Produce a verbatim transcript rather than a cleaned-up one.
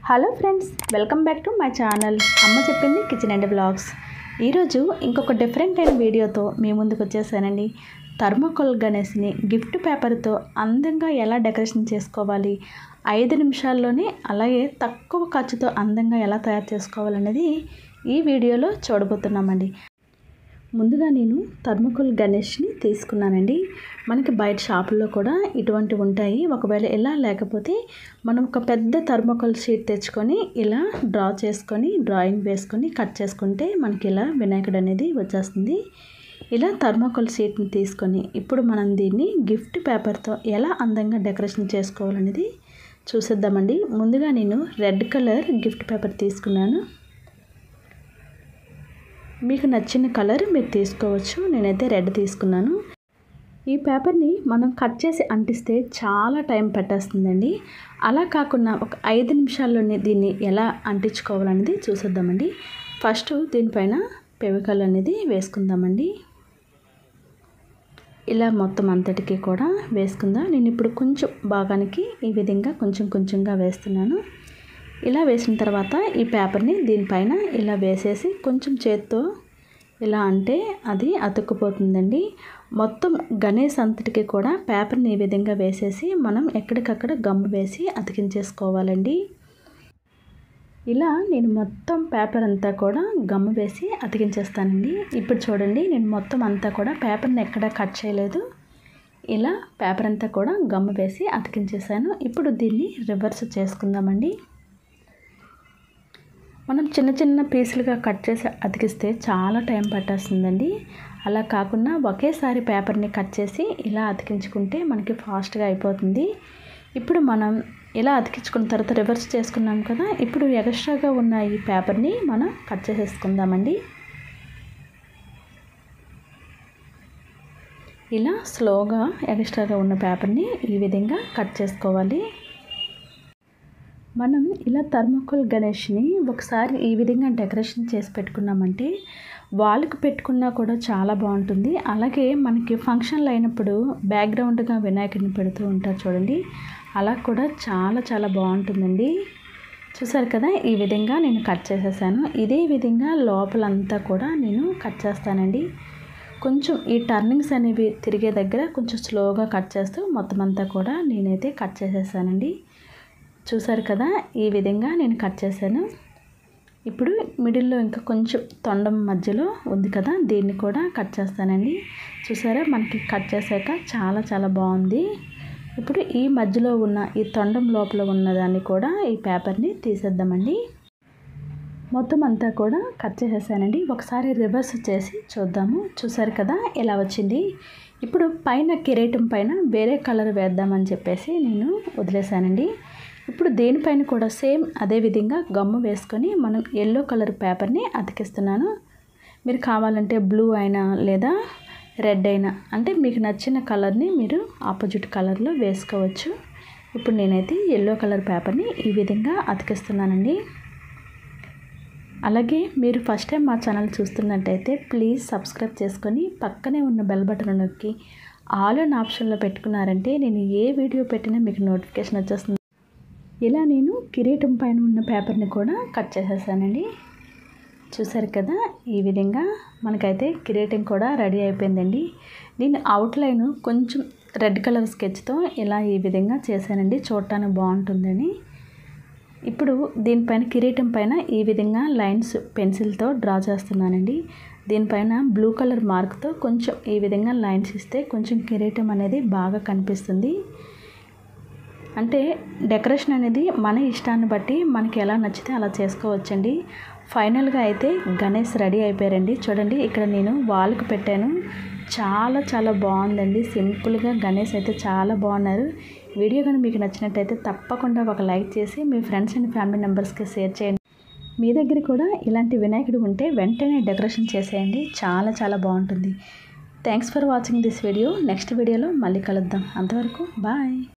Hello friends, welcome back to my channel అమ్మ చెప్పింది kitchen and blogs. ఈరోజు ఇంకొక డిఫరెంట్ అయిన వీడియోతో మీ ముందుకు వచ్చేసానండి. థర్మోకోల్ గణేష్ని గిఫ్ట్ పేపర్తో అందంగా ఎలా డెకరేషన్ చేసుకోవాలి, ఐదు నిమిషాల్లోనే అలాగే తక్కువ ఖర్చుతో అందంగా ఎలా తయారు చేసుకోవాలనేది ఈ వీడియోలో చూడబోతున్నామండి. ముందుగా నేను థర్మోకోల్ గణేష్ని తీసుకున్నానండి. మనకి బయట షాపుల్లో కూడా ఇటువంటివి ఉంటాయి. ఒకవేళ ఇలా లేకపోతే మనం ఒక పెద్ద థర్మోకోల్ షీట్ తెచ్చుకొని ఇలా డ్రా చేసుకొని డ్రాయింగ్ వేసుకొని కట్ చేసుకుంటే మనకి ఇలా వినాయకుడు అనేది వచ్చేస్తుంది. ఇలా థర్మోకోల్ షీట్ని తీసుకొని ఇప్పుడు మనం దీన్ని గిఫ్ట్ పేపర్తో ఎలా అందంగా డెకరేషన్ చేసుకోవాలనేది చూసేద్దామండి. ముందుగా నేను రెడ్ కలర్ గిఫ్ట్ పేపర్ తీసుకున్నాను. మీకు నచ్చిన కలర్ మీరు తీసుకోవచ్చు. నేనైతే రెడ్ తీసుకున్నాను. ఈ పేపర్ని మనం కట్ చేసి అంటిస్తే చాలా టైం పట్టేస్తుందండి. అలా కాకుండా ఒక ఐదు నిమిషాల్లోనే దీన్ని ఎలా అంటించుకోవాలనేది చూసేద్దామండి. ఫస్ట్ దీనిపైన ఫెవికాల్ అనేది వేసుకుందామండి. ఇలా మొత్తం అంతటికి కూడా వేసుకుందాం. నేను ఇప్పుడు కొంచెం భాగానికి ఈ విధంగా కొంచెం కొంచెంగా వేస్తున్నాను. ఇలా వేసిన తర్వాత ఈ పేపర్ని దీనిపైన ఇలా వేసేసి కొంచెం చేత్తో ఇలా అంటే అది అతుక్కుపోతుందండి. మొత్తం గణేష్ అంతటికి కూడా పేపర్ని ఈ విధంగా వేసేసి మనం ఎక్కడికక్కడ గమ్ వేసి అతికించేసుకోవాలండి. ఇలా నేను మొత్తం పేపర్ అంతా కూడా గమ్ వేసి అతికించేస్తానండి. ఇప్పుడు చూడండి, నేను మొత్తం అంతా కూడా పేపర్ని ఎక్కడ కట్ చేయలేదు. ఇలా పేపర్ అంతా కూడా గమ్ వేసి అతికించేసాను. ఇప్పుడు దీన్ని రివర్స్ చేసుకుందామండి. మనం చిన్న చిన్న పీసులుగా కట్ చేసి అతికిస్తే చాలా టైం పట్టేస్తుందండి. అలా కాకుండా ఒకేసారి పేపర్ని కట్ చేసి ఇలా అతికించుకుంటే మనకి ఫాస్ట్గా అయిపోతుంది. ఇప్పుడు మనం ఇలా అతికించుకున్న తర్వాత రివర్స్ చేసుకున్నాం కదా, ఇప్పుడు ఎక్స్ట్రాగా ఉన్న ఈ పేపర్ని మనం కట్ చేసేసుకుందామండి. ఇలా స్లోగా ఎక్స్ట్రాగా ఉన్న పేపర్ని ఈ విధంగా కట్ చేసుకోవాలి. మనం ఇలా థర్మోకోల్ గణేష్ని ఒకసారి ఈ విధంగా డెకరేషన్ చేసి పెట్టుకున్నామంటే వాళ్ళకి పెట్టుకున్నా కూడా చాలా బాగుంటుంది. అలాగే మనకి ఫంక్షన్లు అయినప్పుడు బ్యాక్గ్రౌండ్గా వినాయకుడిని పెడుతూ ఉంటారు చూడండి, అలా కూడా చాలా చాలా బాగుంటుందండి. చూసారు కదా, ఈ విధంగా నేను కట్ చేసేసాను. ఇదే విధంగా లోపలంతా కూడా నేను కట్ చేస్తానండి. కొంచెం ఈ టర్నింగ్స్ అనేవి తిరిగే దగ్గర కొంచెం స్లోగా కట్ చేస్తూ మొత్తం అంతా కూడా నేనైతే కట్ చేసేసానండి. చూసారు కదా, ఈ విధంగా నేను కట్ చేశాను. ఇప్పుడు మిడిల్లో ఇంకా కొంచెం తొండం మధ్యలో ఉంది కదా, దీన్ని కూడా కట్ చేస్తానండి. చూసారా, మనకి కట్ చేశాక చాలా చాలా బాగుంది. ఇప్పుడు ఈ మధ్యలో ఉన్న ఈ తొండం లోపల ఉన్నదాన్ని కూడా ఈ పేపర్ని తీసేద్దామండి. మొత్తం అంతా కూడా కట్ చేసేసానండి. ఒకసారి రివర్స్ చేసి చూద్దాము. చూసారు కదా ఎలా వచ్చింది. ఇప్పుడు పైన కిరీటం పైన వేరే కలర్ వేద్దామని చెప్పేసి నేను వదిలేసానండి. ఇప్పుడు దేనిపైన కూడా సేమ్ అదే విధంగా గమ్ము వేసుకొని మనం ఎల్లో కలర్ పేపర్ని అతికిస్తున్నాను. మీరు కావాలంటే బ్లూ అయినా లేదా రెడ్ అయినా, అంటే మీకు నచ్చిన కలర్ని మీరు ఆపోజిట్ కలర్లో వేసుకోవచ్చు. ఇప్పుడు నేనైతే ఎల్లో కలర్ పేపర్ని ఈ విధంగా అతికిస్తున్నానండి. అలాగే మీరు ఫస్ట్ టైం మా ఛానల్ చూస్తున్నట్టయితే ప్లీజ్ సబ్స్క్రైబ్ చేసుకొని పక్కనే ఉన్న బెల్ బటన్ నొక్కి ఆల్ అన్ ఆప్షన్లో పెట్టుకున్నారంటే నేను ఏ వీడియో పెట్టినా మీకు నోటిఫికేషన్ వచ్చేస్తుంది. ఇలా నేను కిరీటం పైన ఉన్న పేపర్ని కూడా కట్ చేసేసానండి. చూసారు కదా, ఈ విధంగా మనకైతే కిరీటం కూడా రెడీ అయిపోయిందండి. నేను అవుట్లైన్ కొంచెం రెడ్ కలర్ స్కెచ్తో ఇలా ఈ విధంగా చేశానండి, చూడటానికి బాగుంటుందని. ఇప్పుడు దీనిపైన కిరీటం పైన ఈ విధంగా లైన్స్ పెన్సిల్తో డ్రా చేస్తున్నానండి. దీనిపైన బ్లూ కలర్ మార్క్తో కొంచెం ఈ విధంగా లైన్స్ ఇస్తే కొంచెం కిరీటం అనేది బాగా కనిపిస్తుంది. అంటే డెకరేషన్ అనేది మన ఇష్టాన్ని బట్టి మనకి ఎలా నచ్చితే అలా చేసుకోవచ్చండి. ఫైనల్గా అయితే గణేష్ రెడీ అయిపోయారండి. చూడండి, ఇక్కడ నేను వాల్కి పెట్టాను. చాలా చాలా బాగుందండి. సింపుల్గా గణేష్ అయితే చాలా బాగున్నారు. వీడియో కానీ మీకు నచ్చినట్టయితే తప్పకుండా ఒక లైక్ చేసి మీ ఫ్రెండ్స్ అండ్ ఫ్యామిలీ మెంబర్స్కి షేర్ చేయండి. మీ దగ్గర కూడా ఇలాంటి వినాయకుడు ఉంటే వెంటనే డెకరేషన్ చేసేయండి, చాలా చాలా బాగుంటుంది. Thanks for watching this video. Next వీడియోలో మళ్ళీ కలుద్దాం. అంతవరకు బాయ్.